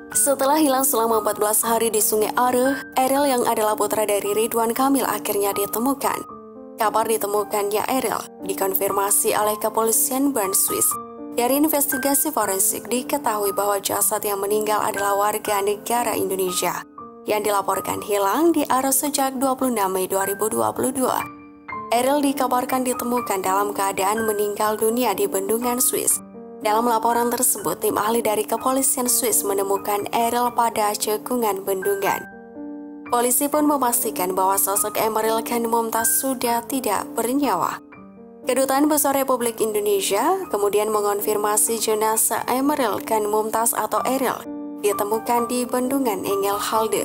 Setelah hilang selama 14 hari di Sungai Are, Ariel yang adalah putra dari Ridwan Kamil akhirnya ditemukan. Kabar ditemukannya Ariel dikonfirmasi oleh kepolisian Bern, Swiss. Dari investigasi forensik diketahui bahwa jasad yang meninggal adalah warga negara Indonesia yang dilaporkan hilang di Are sejak 26 Mei 2022. Ariel dikabarkan ditemukan dalam keadaan meninggal dunia di Bendungan, Swiss. Dalam laporan tersebut, tim ahli dari kepolisian Swiss menemukan Ariel pada cekungan bendungan. Polisi pun memastikan bahwa sosok Emeril Khan Mumtaz sudah tidak bernyawa. Kedutaan Besar Republik Indonesia kemudian mengonfirmasi jenazah Emeril Khan Mumtaz atau Ariel ditemukan di Bendungan Engelhalde.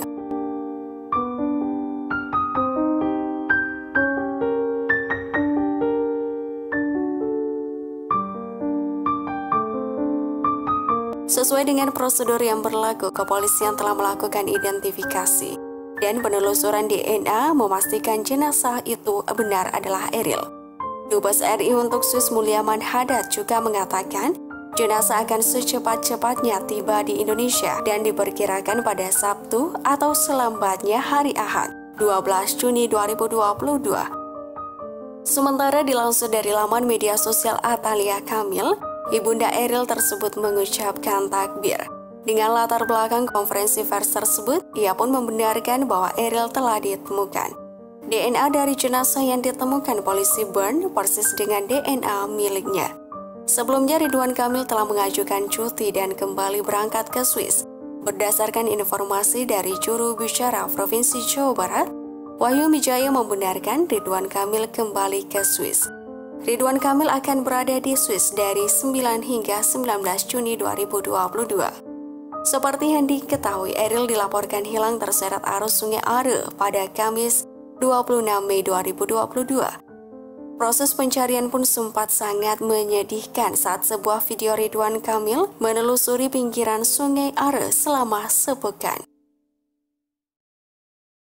Sesuai dengan prosedur yang berlaku, kepolisian telah melakukan identifikasi dan penelusuran DNA memastikan jenazah itu benar adalah Ariel. Dubes RI untuk Swiss Mulyaman Haddad juga mengatakan jenazah akan secepat-cepatnya tiba di Indonesia dan diperkirakan pada Sabtu atau selambatnya hari Ahad, 12 Juni 2022. Sementara dilansir dari laman media sosial Atalia Kamil, Ibunda Ariel tersebut mengucapkan takbir. Dengan latar belakang konferensi pers tersebut, ia pun membenarkan bahwa Ariel telah ditemukan. DNA dari jenazah yang ditemukan polisi Bern persis dengan DNA miliknya. Sebelumnya Ridwan Kamil telah mengajukan cuti dan kembali berangkat ke Swiss. Berdasarkan informasi dari juru bicara Provinsi Jawa Barat, Wahyu Wijaya membenarkan Ridwan Kamil kembali ke Swiss. Ridwan Kamil akan berada di Swiss dari 9 hingga 19 Juni 2022. Seperti yang diketahui, Ariel dilaporkan hilang terseret arus Sungai Are pada Kamis 26 Mei 2022. Proses pencarian pun sempat sangat menyedihkan saat sebuah video Ridwan Kamil menelusuri pinggiran Sungai Are selama sepekan.